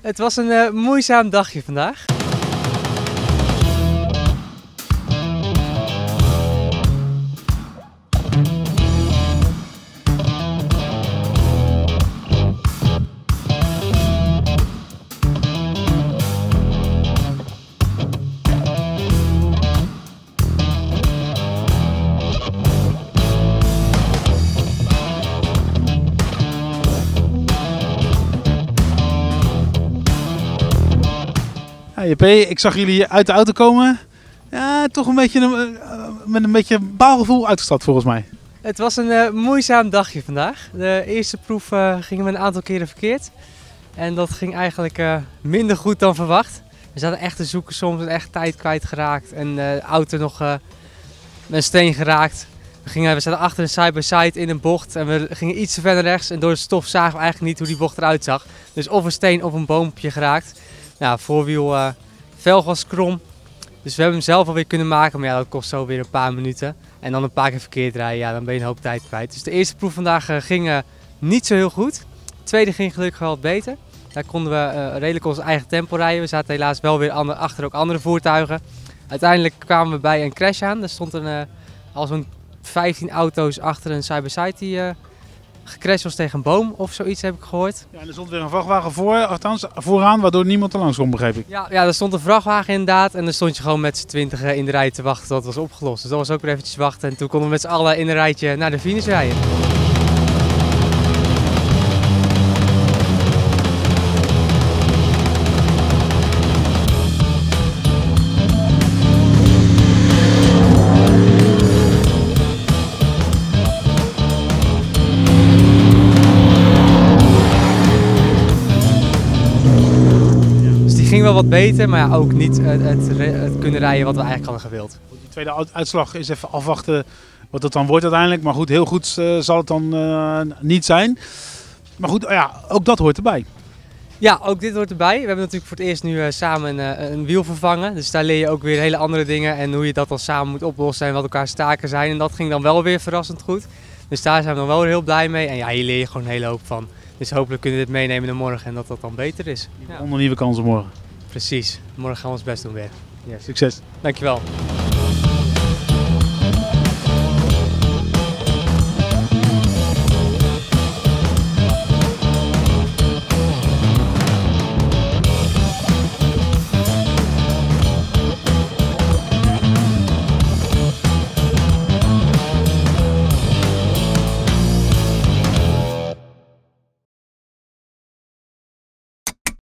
Het was een moeizaam dagje vandaag. Ja, JP, ik zag jullie uit de auto komen. Ja, toch een beetje met een beetje baalgevoel uitgestapt volgens mij. Het was een moeizaam dagje vandaag. De eerste proef gingen we een aantal keren verkeerd. En dat ging eigenlijk minder goed dan verwacht. We zaten echt te zoeken, soms echt tijd kwijtgeraakt. En de auto nog met een steen geraakt. We zaten achter een side-by-side in een bocht en we gingen iets te verder rechts. En door de stof zagen we eigenlijk niet hoe die bocht eruit zag. Dus of een steen of een boompje geraakt. Nou, voorwiel velg was krom. Dus we hebben hem zelf alweer kunnen maken, maar ja, dat kost zo weer een paar minuten. En dan een paar keer verkeerd rijden, ja, dan ben je een hoop tijd kwijt. Dus de eerste proef vandaag ging niet zo heel goed. De tweede ging gelukkig wel wat beter. Daar konden we redelijk ons eigen tempo rijden. We zaten helaas wel weer achter ook andere voertuigen. Uiteindelijk kwamen we bij een crash aan. Er stond al zo'n 15 auto's achter een side-by-side die gecrashed was tegen een boom of zoiets, heb ik gehoord. Ja, en er stond weer een vrachtwagen vooraan, waardoor niemand er langs kon, begreep ik. Ja, er stond een vrachtwagen inderdaad en dan stond je gewoon met z'n 20 in de rij te wachten tot het was opgelost. Dus dat was ook weer eventjes wachten en toen konden we met z'n allen in een rijtje naar de finish rijden. Het ging wel wat beter, maar ja, ook niet het kunnen rijden wat we eigenlijk hadden gewild. Die tweede uitslag is even afwachten wat het dan wordt uiteindelijk. Maar goed, heel goed zal het dan niet zijn. Maar goed, ja, ook dat hoort erbij. Ja, ook dit hoort erbij. We hebben natuurlijk voor het eerst nu samen een wiel vervangen. Dus daar leer je ook weer hele andere dingen en hoe je dat dan samen moet oplossen en wat elkaar staken zijn. En dat ging dan wel weer verrassend goed. Dus daar zijn we dan wel heel blij mee. En ja, hier leer je gewoon een hele hoop van. Dus hopelijk kunnen we dit meenemen naar morgen en dat dat dan beter is. Onder nieuwe kansen morgen. Precies. Morgen gaan we ons best doen weer. Yes. Succes. Dankjewel.